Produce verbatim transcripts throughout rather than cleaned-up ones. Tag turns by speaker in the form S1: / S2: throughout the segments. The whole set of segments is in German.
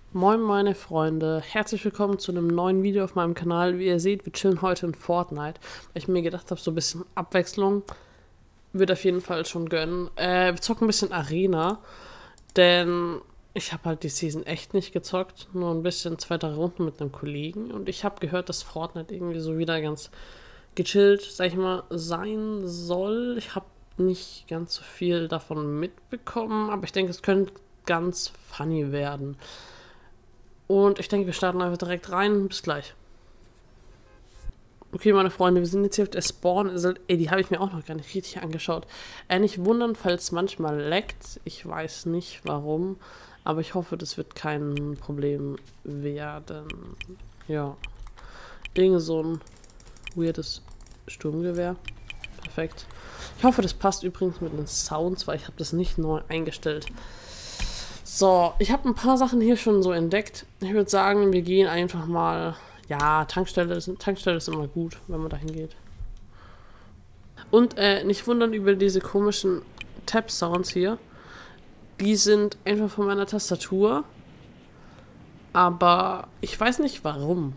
S1: Moin meine Freunde, herzlich willkommen zu einem neuen Video auf meinem Kanal. Wie ihr seht, wir chillen heute in Fortnite, weil ich mir gedacht habe, so ein bisschen Abwechslung wird auf jeden Fall schon gönnen. Äh, wir zocken ein bisschen Arena, denn ich habe halt die Season echt nicht gezockt, nur ein bisschen zwei, drei Runden mit einem Kollegen und ich habe gehört, dass Fortnite irgendwie so wieder ganz gechillt, sag ich mal, sein soll. Ich habe nicht ganz so viel davon mitbekommen, aber ich denke, es könnte ganz funny werden. Und ich denke, wir starten einfach direkt rein. Bis gleich. Okay, meine Freunde, wir sind jetzt hier auf der Spawn-Insel. Ey, die habe ich mir auch noch gar nicht richtig angeschaut. Äh, nicht wundern, falls es manchmal leckt. Ich weiß nicht warum. Aber ich hoffe, das wird kein Problem werden. Ja. Irgend so ein weirdes Sturmgewehr. Perfekt. Ich hoffe, das passt übrigens mit den Sounds, weil ich habe das nicht neu eingestellt. So, ich habe ein paar Sachen hier schon so entdeckt. Ich würde sagen, wir gehen einfach mal... Ja, Tankstelle ist, Tankstelle ist immer gut, wenn man dahin geht. Und äh, nicht wundern über diese komischen Tap-Sounds hier. Die sind einfach von meiner Tastatur. Aber ich weiß nicht warum.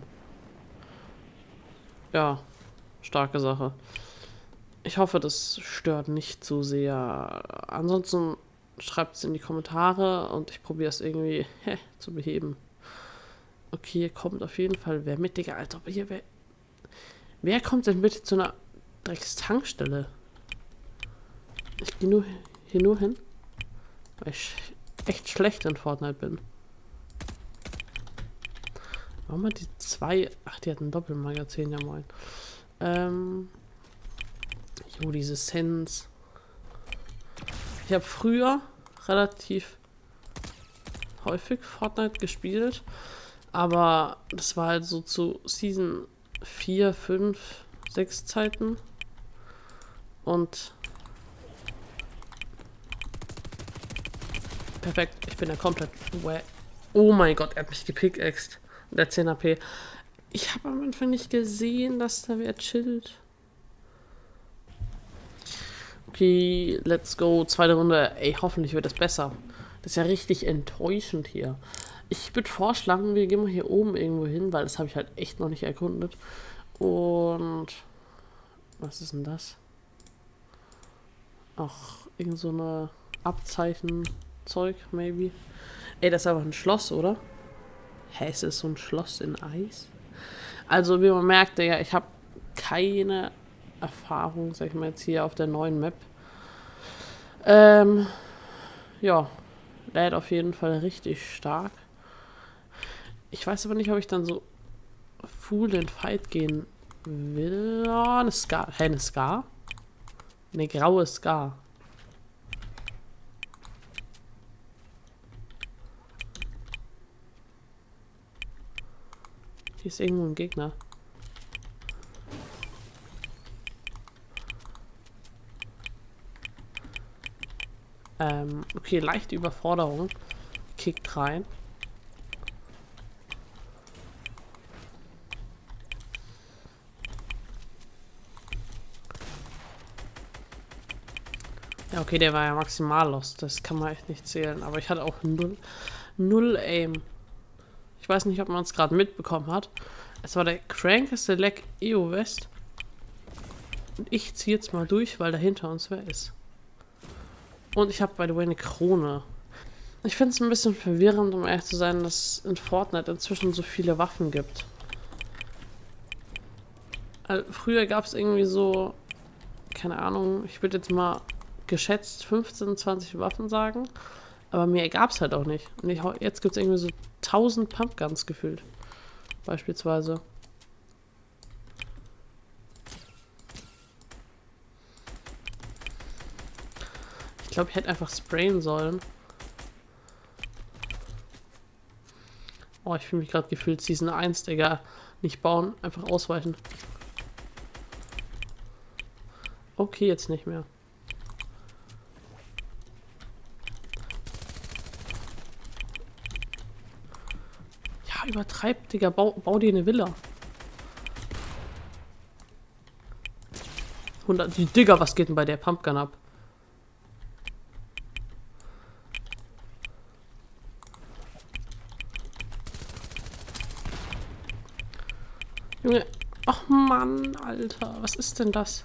S1: Ja, starke Sache. Ich hoffe, das stört nicht so sehr. Ansonsten... Schreibt es in die Kommentare und ich probiere es irgendwie hä, zu beheben. Okay, hier kommt auf jeden Fall wer mit, Digga, Alter. Aber hier wer. Wer kommt denn bitte zu einer Dreckstankstelle? Ich gehe nur hier nur hin, weil ich echt schlecht in Fortnite bin. Warum hat die zwei. Ach, die hat ein Doppelmagazin, ja moin. Ähm. Jo, diese Sense. Ich habe früher relativ häufig Fortnite gespielt, aber das war halt so zu Season vier, fünf, sechs Zeiten und perfekt, ich bin ja komplett oh mein Gott, er hat mich gepickaxt und der zehn H P. Ich habe am Anfang nicht gesehen, dass da wer chillt. Okay, let's go. Zweite Runde. Ey, hoffentlich wird es besser. Das ist ja richtig enttäuschend hier. Ich würde vorschlagen, wir gehen mal hier oben irgendwo hin, weil das habe ich halt echt noch nicht erkundet. Und... Was ist denn das? Ach, irgend so eine Abzeichen-Zeug, maybe. Ey, das ist einfach ein Schloss, oder? Hä, ist das so ein Schloss in Eis? Also, wie man merkt, ja, ich habe keine... Erfahrung, sag ich mal jetzt hier auf der neuen Map. Ähm, ja, lädt auf jeden Fall richtig stark. Ich weiß aber nicht, ob ich dann so full den Fight gehen will. Oh, eine Scar. Hä, eine Scar? Eine graue Scar. Hier ist irgendwo ein Gegner. Ähm, okay, leichte Überforderung. Kickt rein. Ja, okay, der war ja maximal lost. Das kann man echt nicht zählen. Aber ich hatte auch null, null Aim. Ich weiß nicht, ob man es gerade mitbekommen hat. Es war der crankeste Leck E O West. Und ich ziehe jetzt mal durch, weil da hinter uns wer ist. Und ich habe, by the way, eine Krone. Ich finde es ein bisschen verwirrend, um ehrlich zu sein, dass es in Fortnite inzwischen so viele Waffen gibt. Also, früher gab es irgendwie so, keine Ahnung, ich würde jetzt mal geschätzt fünfzehn, zwanzig Waffen sagen. Aber mehr gab es halt auch nicht. Und ich, jetzt gibt es irgendwie so tausend Pumpguns gefühlt. Beispielsweise. Ich glaube, ich hätte einfach sprayen sollen. Oh, ich fühle mich gerade gefühlt Season eins, Digga. Nicht bauen, einfach ausweichen. Okay, jetzt nicht mehr. Ja, übertreib, Digga. Bau, bau dir eine Villa. hundert. Die Digga, was geht denn bei der Pumpgun ab? Junge, ach Mann, Alter, was ist denn das?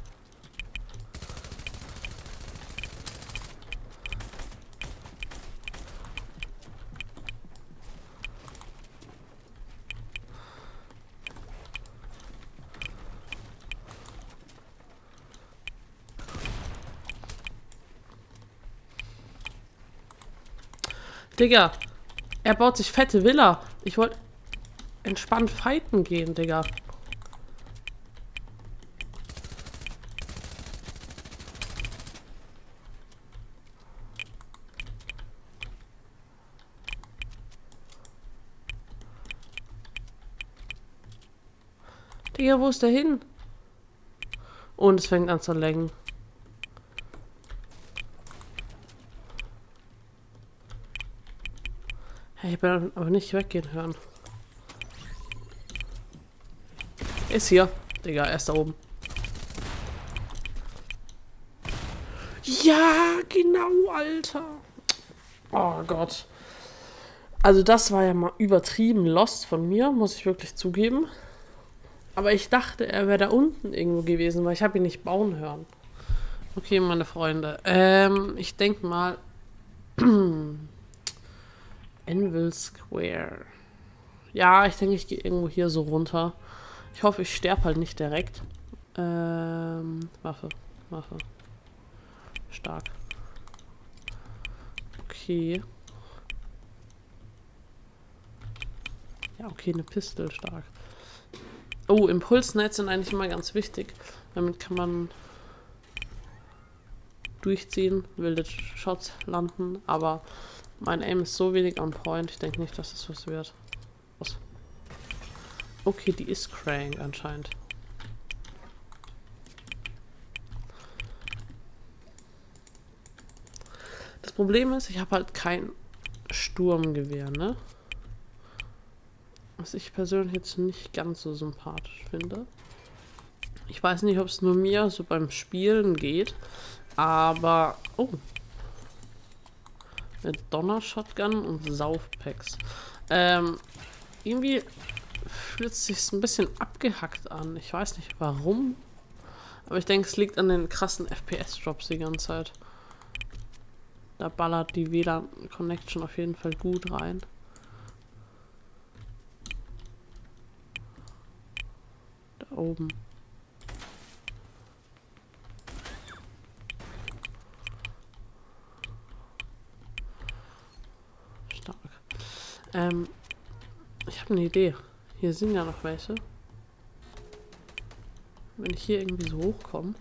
S1: Digga, er baut sich fette Villa. Ich wollte entspannt fighten gehen, Digga. Digga, wo ist der hin? Und es fängt an zu lenken. Hey, ich will aber nicht weggehen hören. Ist hier. Digga, er ist da oben. Ja, genau, Alter. Oh Gott. Also das war ja mal übertrieben lost von mir, muss ich wirklich zugeben. Aber ich dachte, er wäre da unten irgendwo gewesen, weil ich habe ihn nicht bauen hören. Okay, meine Freunde. Ähm, ich denke mal... Anvil Square. Ja, ich denke, ich gehe irgendwo hier so runter. Ich hoffe, ich sterbe halt nicht direkt. Ähm, Waffe. Waffe. Stark. Okay. Ja, okay, eine Pistole, stark. Oh, Impulsnets sind eigentlich immer ganz wichtig. Damit kann man durchziehen, wilde Shots landen, aber mein Aim ist so wenig on point, ich denke nicht, dass es was wird. Was? Okay, die ist crank anscheinend. Das Problem ist, ich habe halt kein Sturmgewehr, ne? Was ich persönlich jetzt nicht ganz so sympathisch finde. Ich weiß nicht, ob es nur mir so beim Spielen geht, aber... Oh. Mit Donner-Shotgun und Saufpacks. Ähm, irgendwie fühlt es sich ein bisschen abgehackt an. Ich weiß nicht warum. Aber ich denke, es liegt an den krassen F P S-Drops die ganze Zeit. Da ballert die W L A N-Connection auf jeden Fall gut rein. Da oben. Stark. Ähm, ich habe eine Idee. Hier sind ja noch welche. Wenn ich hier irgendwie so hochkomme.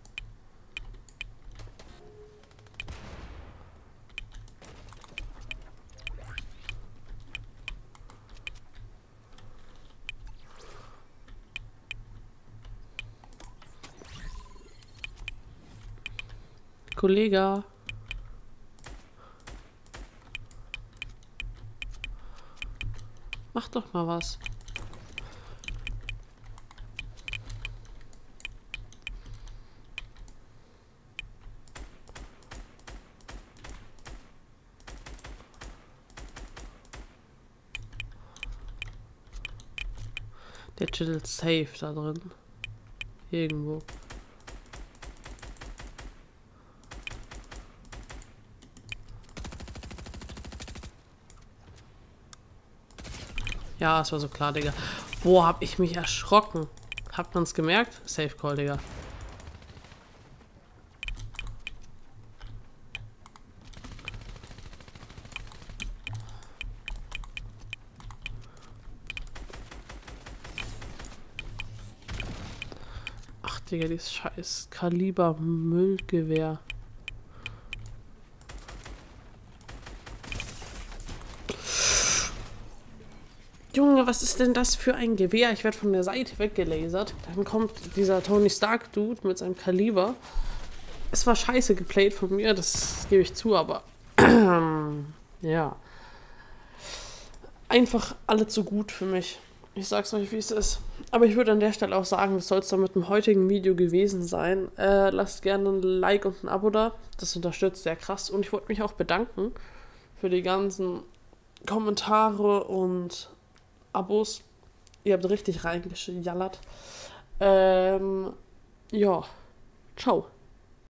S1: Kollege. Mach doch mal was. Der chillt safe da drin. Irgendwo. Ja, es war so klar, Digga. Boah, hab ich mich erschrocken. Habt man's gemerkt? Safe Call, Digga. Ach, Digga, dieses scheiß Kaliber-Müllgewehr. Junge, was ist denn das für ein Gewehr? Ich werde von der Seite weggelasert. Dann kommt dieser Tony Stark-Dude mit seinem Kaliber. Es war scheiße geplayt von mir, das gebe ich zu, aber ja. Einfach alle zu gut für mich. Ich sag's euch, wie es ist. Aber ich würde an der Stelle auch sagen, das soll es dann mit dem heutigen Video gewesen sein. Äh, lasst gerne ein Like und ein Abo da. Das unterstützt sehr krass. Und ich wollte mich auch bedanken für die ganzen Kommentare und Abos. Ihr habt richtig reingeschallert. Ähm, ja, ciao.